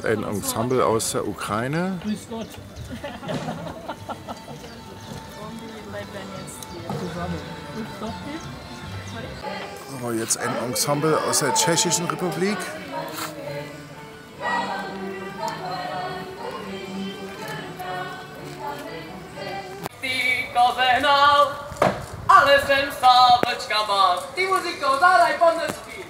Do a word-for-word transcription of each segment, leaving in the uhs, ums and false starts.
ist ein Ensemble aus der Ukraine. Grüß Gott. So, jetzt ein Ensemble aus der Tschechischen Republik. Ale jsem sávečka vás, ty muziko, zadaj podnesky.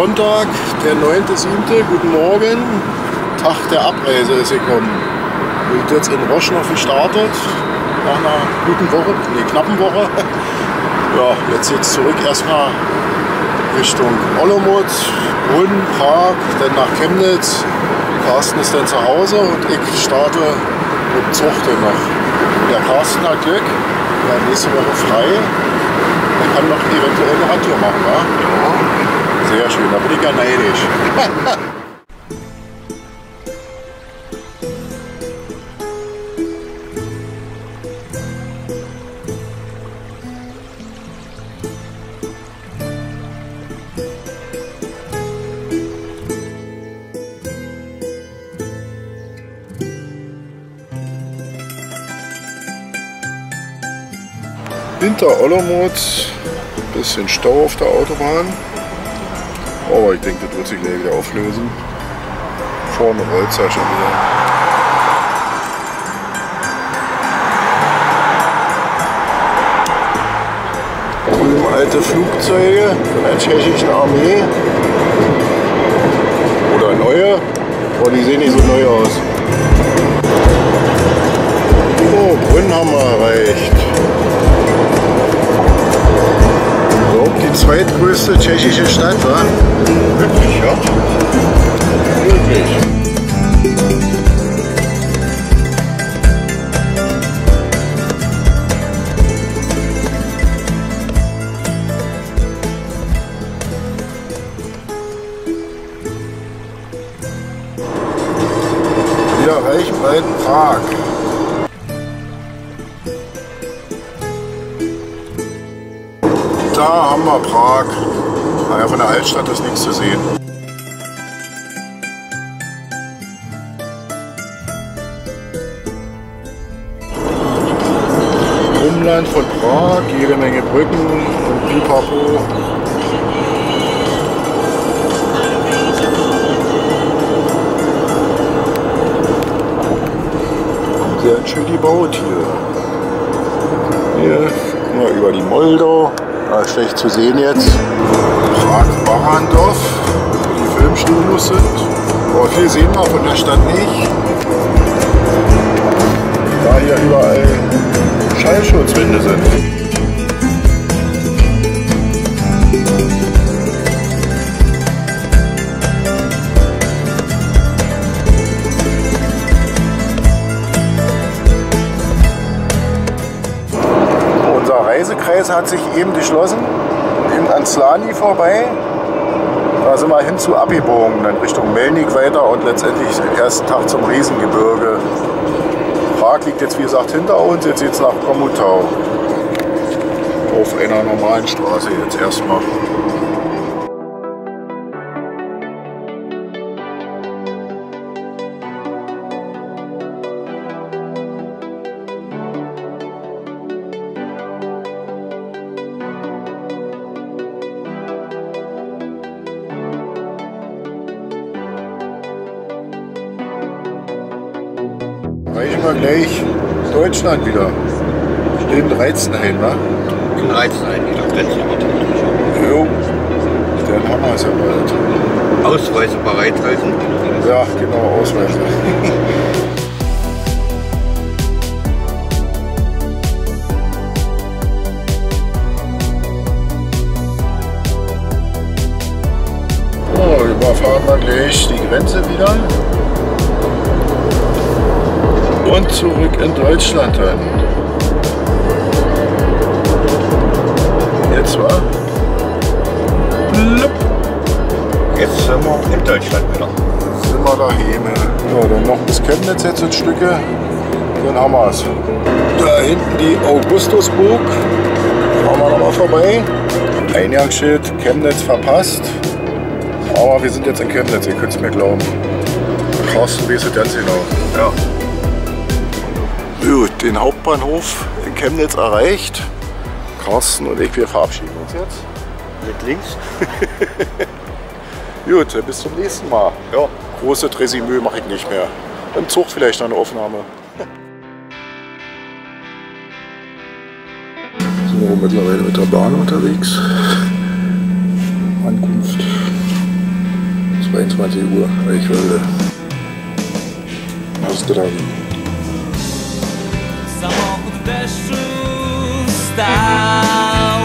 Sonntag, der neunte siebte Guten Morgen. Tag der Abreise ist gekommen. Wir sind jetzt in Rosch noch gestartet. Nach einer guten Woche, nee, knappen Woche. Ja, jetzt geht's zurück erstmal Richtung Olomouc, Brünn, Prag, dann nach Chemnitz. Carsten ist dann zu Hause und ich starte mit dem Zug dann noch. Der Carsten hat Glück, er hat nächste Woche frei. Er kann noch eventuell eine Radtour machen, wa? Ja. Sehr schön, da bin ich ja neidisch. Hinter Olomouc, bisschen Stau auf der Autobahn, aber ich denke, das wird sich gleich wieder auflösen. Vorne rollt es ja schon wieder. Drüben alte Flugzeuge von der tschechischen Armee. Oder neue, aber die sehen nicht so neu aus. Oh, Brünn haben wir erreicht. Die zweitgrößte tschechische Stadt, war? Wirklich, ja? Wirklich. Wir erreichen bald Prag. Da haben wir Prag. Naja, von der Altstadt ist nichts zu sehen. Umland von Prag, jede Menge Brücken und Pipapo. Sehr schön gebaut hier. Hier gucken wir über die Moldau. Ah, schlecht zu sehen jetzt. Prag-Barrandov, wo die Filmstudios sind. Aber viel sehen wir von der Stadt nicht. Da hier überall Schallschutzwände sind. Reisekreis hat sich eben geschlossen, eben an Slani vorbei. Da sind wir hin zu abgebogen, dann Richtung Melnik weiter und letztendlich den ersten Tag zum Riesengebirge. Prag liegt jetzt wie gesagt hinter uns, jetzt geht es nach Komutau. Auf einer normalen Straße jetzt erstmal. Reichen wir gleich Deutschland wieder. In Reitzenhain, ne? In Reitzenhain, wieder Grenze. Jo, dann haben wir es ja bald. Ausweise bereithalten? Ja, genau, Ausweise. So, überfahren wir gleich die Grenze wieder. Und zurück in Deutschland dann. Jetzt war? Blub. Jetzt sind wir in Deutschland wieder. Jetzt sind wir daheim. Ja, dann noch bis Chemnitz jetzt ein Stücke. Dann haben wir es. Da hinten die Augustusburg. Fahren wir nochmal vorbei. Eingangsschild Chemnitz verpasst. Aber wir sind jetzt in Chemnitz, ihr könnt es mir glauben. Carsten weiß es ganz genau. Ja. Gut, den Hauptbahnhof in Chemnitz erreicht. Carsten und ich, wir verabschieden uns jetzt. Mit links. Gut, bis zum nächsten Mal. Ja, große Resümee mache ich nicht mehr. Im Zug vielleicht noch eine Aufnahme. So, mittlerweile mit der Bahn unterwegs. Ankunft zweiundzwanzig Uhr, Eichwalde. Pozdrawiam. Samochód w deszczu stał.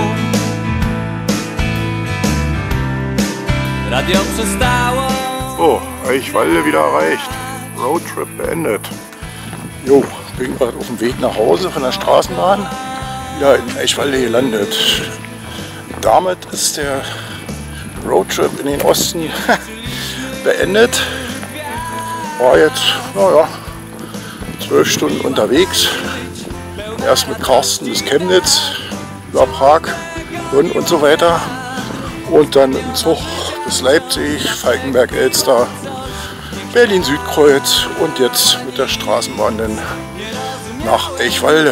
Radio przestało. So, Eichwalde wieder erreicht. Roadtrip beendet. Jo, bin gerade auf dem Weg nach Hause von der Straßenbahn. Wieder in Eichwalde gelandet. Damit ist der Roadtrip in den Osten beendet. War jetzt, naja, zwölf Stunden unterwegs. Erst mit Carsten bis Chemnitz, über Prag, Bonn und so weiter. Und dann im Zug bis Leipzig, Falkenberg, Elster, Berlin Südkreuz und jetzt mit der Straßenbahn dann nach Eichwalde.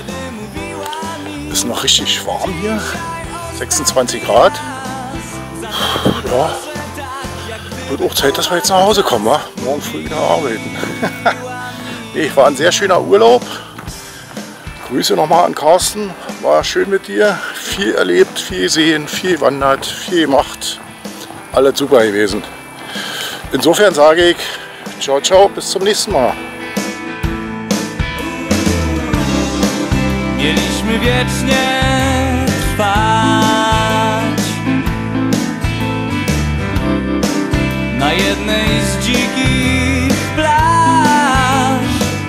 Ist noch richtig warm hier, sechsundzwanzig Grad. Ja, wird auch Zeit, dass wir jetzt nach Hause kommen, wa? Morgen früh wieder arbeiten. Nee, war ein sehr schöner Urlaub. Grüße nochmal an Carsten, war schön mit dir, viel erlebt, viel gesehen, viel wandert, viel gemacht, alles super gewesen. Insofern sage ich, ciao, ciao, bis zum nächsten Mal. Mieliśmy wiecznie trwać na jednej z dzikich plaż.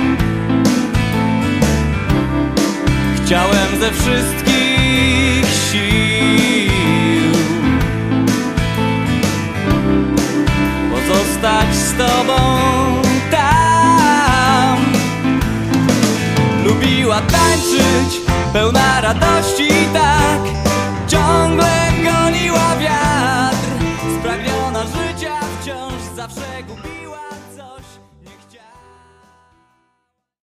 Chciałem ze wszystkich sił pozostać z tobą tam. Lubiła tańczyć, pełna radości, tak ciągle goniła wiatr, spragniona życia wciąż zawsze gubiła.